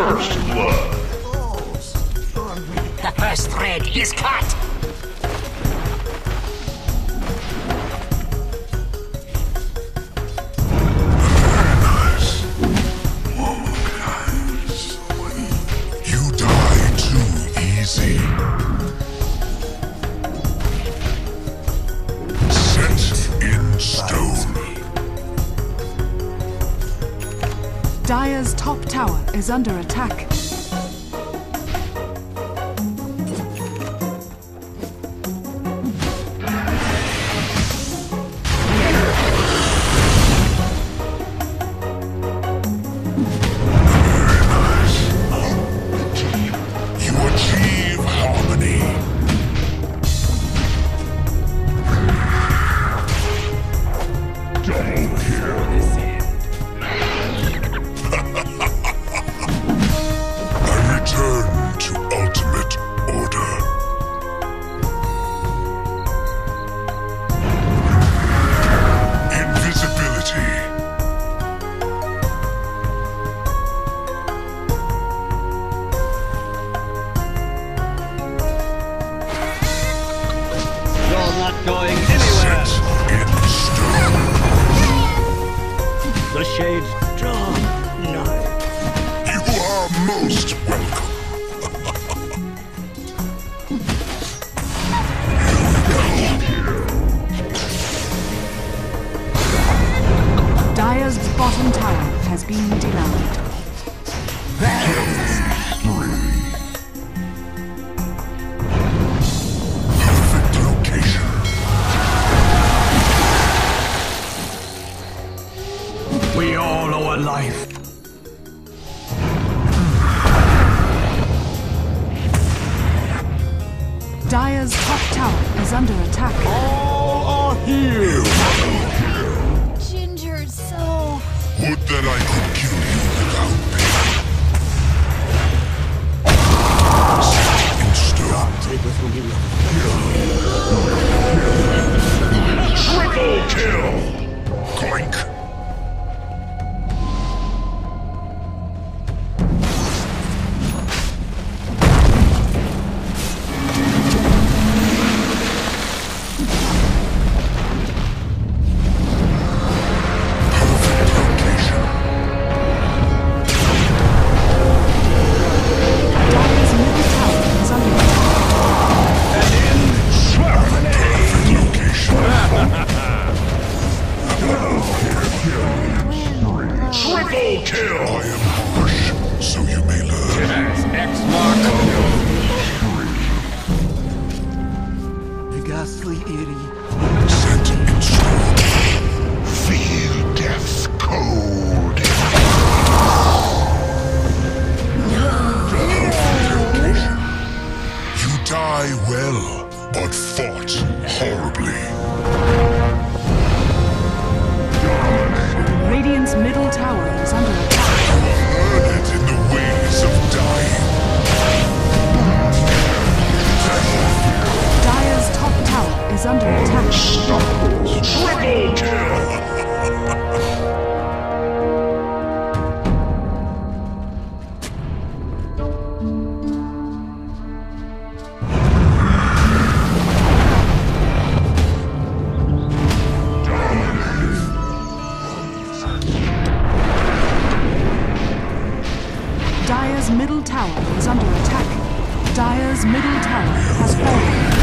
First blood. The first thread is cut! You die too easy. Set in stone. Dire's top tower is under attack. You achieve harmony. Double kill. I return to ultimate order. Invisibility. You're not going anywhere! Set in stone. The shades draw nigh. You are most welcome. Dire's bottom tower has been denied. Perfect location. We all owe a life. Dire's top tower is under attack. All are here! Ginger, it's so... Would that I could kill you without pain. Set in stone. Take with whom you love. Triple kill. Clink. Perfect location. Dire's middle tower is under attack. Perfect location. Triple kill. I am harsh, so you may learn. The ghastly eerie. Set in stone. Feel death's cold. Location. You die well, but fought horribly. Radiant's middle tower is under attack. Learn it in the ways of dying. Dire's top tower is under attack. Triple kill. Dire's middle tower is under attack. Dire's middle tower has fallen.